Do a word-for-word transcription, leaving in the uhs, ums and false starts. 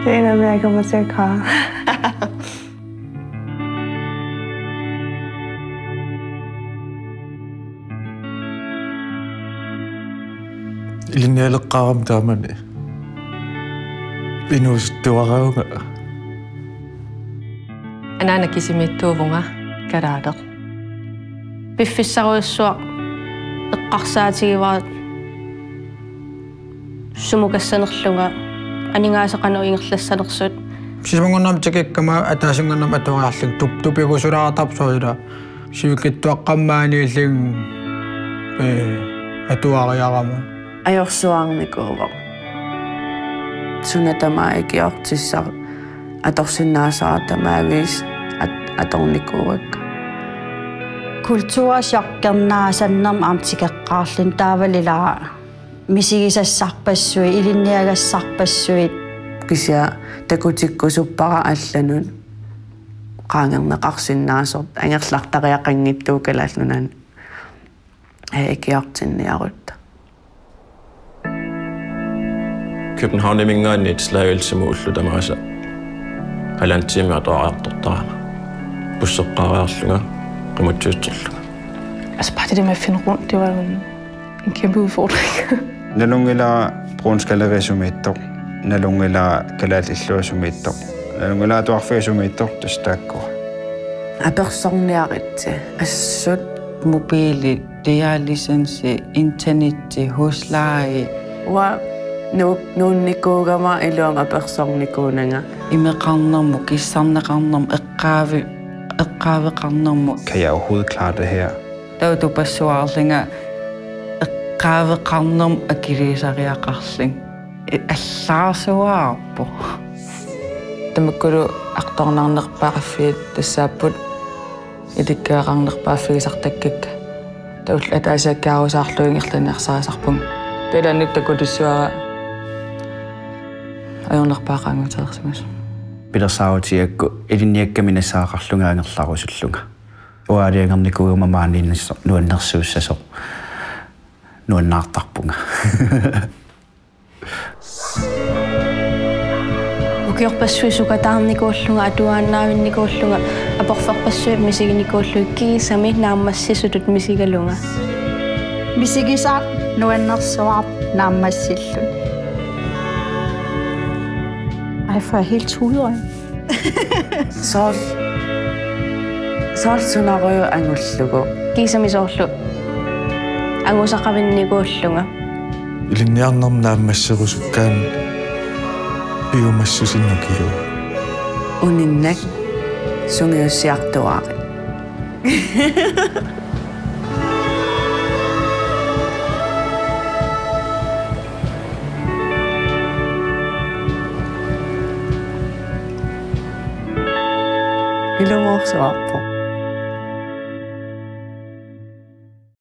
Det ender med, at jeg kommer til at græde. Ilinialeqqaram taamani. Inus tuaraunga. Anana kisimittuuvunga karaadaq. Piffissaruissuaq eqqarsaatigivarat sumukassanerlunga aningaasaqanu ingerlassanersut. Sismungunnam tikikkama ataasungunnam atuariarluk tup tupigusulaartarpsuila sivikittuaqqammaaniilling e atuariaramu. Ajorsuarnikuuva. Sunatama ikiortissar atorsinnaasaatamaaviis atornikuuvak. Kultuurasjorqernaasannerm amtikeqqaarlun taavalilaa misigisassarpassui ilinniagassarpassuit kisia takutikkusuppara allanun qaangerneqarsinnaasort angerlartariaqanngittuukalallunan ikiortinniarutta. København-Mingaanni slaavilsimuullutamaasa halanttiimi atoraartortarama busseqqaariarlunga qimutsuutsorlunga. Altså bare det der med at finde rundt, det var jo en, en kæmpe udfordring. Nalungila brunskalaresumittor, nalungila kalalilluasumittor, nalungila atuarfiasumittor tustaakkuwa. Apersorniaritsi assut mobiili, diaalisenssi, internetti, huslaaji. Wa nu nuunnikuugama iluam apersornikuunanga. Imeqarnermu kissarneqarnermu eqqaavi eqqaaveqarnermu. Kan jeg overhovedet klare det her? Tautupassuarlinga eqqaaveqarnermu akilisariaqarling. Allaarsuaarpu. Tamakkulu aqtornarnerpaaqaffiit tassaapput itikkaaqarnerpaaffigisartakkak. Taull ataasiakkaarusаарluingerlanersaasarpum. Tailannut takutissuara ajornerpaaqaangutaersimas. Pilersaarutiakku iliniakkaminasaaqarlunga angerlarusullunga. Uaaliangarnikuugamamaaniinnasso nuannersuussasoq nuannaartarpunga. Ukiorpassui sukataarnikuullunga atuaannaavinnikuullunga aporferpassui misiginikuulluikki sami naammassisutut misigalunga. misigisaaq nuannersuaq naammassillun. Ej, for jeg er helt tudøj. Sol Sol sunaruyo angullugu. Kiisamisoorlu angusaqavinnikuullunga. Iliniarnerm naammasserusukkaan piumassusinnukilu. Uninnak sungiussiartuaaqi. Ilumorsuarpu.